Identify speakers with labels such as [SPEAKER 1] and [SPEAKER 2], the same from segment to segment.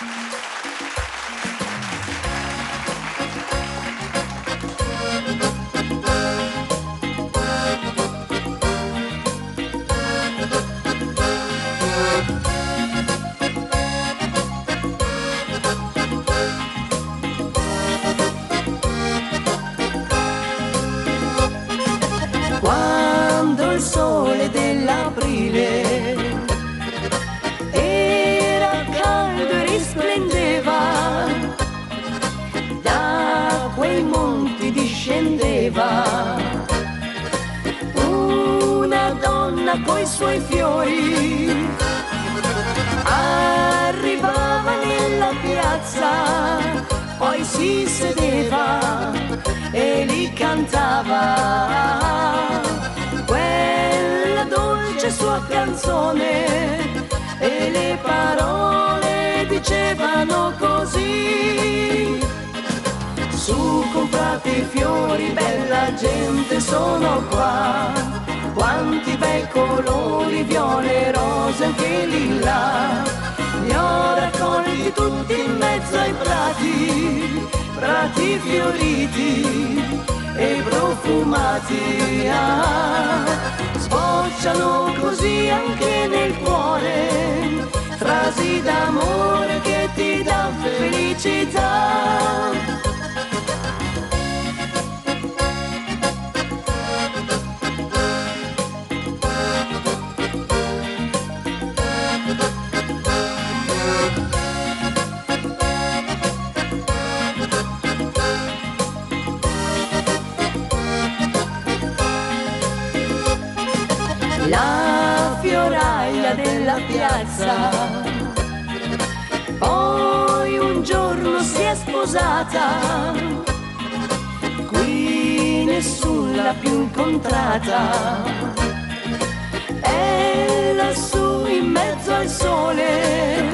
[SPEAKER 1] Quando il sole dell'aprile era caldo e risplendeva, da quei monti discendeva una donna coi suoi fiori, arrivava nella piazza, poi si sedeva e li cantava quella dolce sua canzone, e le parole dicevano così: su, comprate i fiori, bella gente, sono qua, quanti bei colori, viole, rose, anche lilla, li ho raccolti tutti in mezzo ai prati, prati fioriti e profumati, sbocciano così anche nel cuore, frasi d'amore che ti dà felicità. La fioraia della piazza poi un giorno si è sposata, qui nessun l'ha più incontrata, è lassù in mezzo al sole,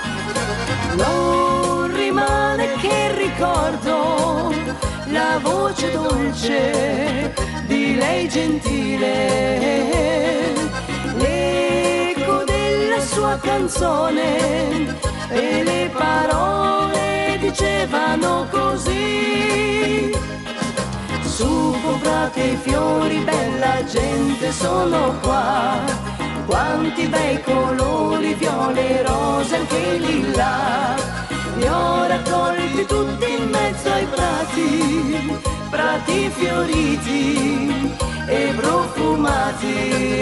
[SPEAKER 1] non rimane che il ricordo, la voce dolce di lei gentile, l'eco della sua canzone, e le parole dicevano così: su, comprate i fiori, bella gente, sono qua, quanti bei colori, viole, rose, anche lilla, li ho raccolti tutti in mezzo ai prati, prati fioriti e profumati,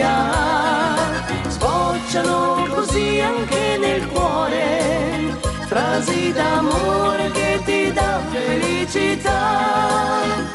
[SPEAKER 1] sbocciano così anche nel cuore, frasi d'amore che ti dà felicità.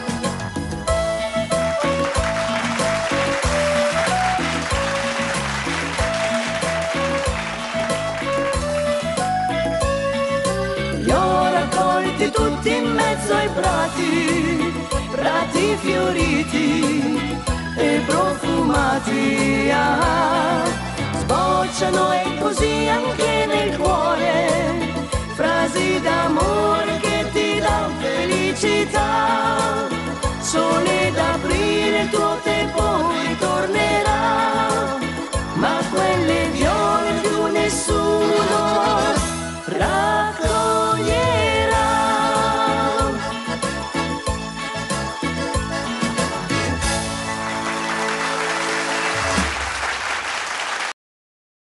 [SPEAKER 1] Li ho raccolti tutti in mezzo ai prati, prati fioriti e profumati, sbocciano e così anche nel cuore, frasi d'amore che ti dà felicità. Sole d'aprile il tuo tempo ritornerà,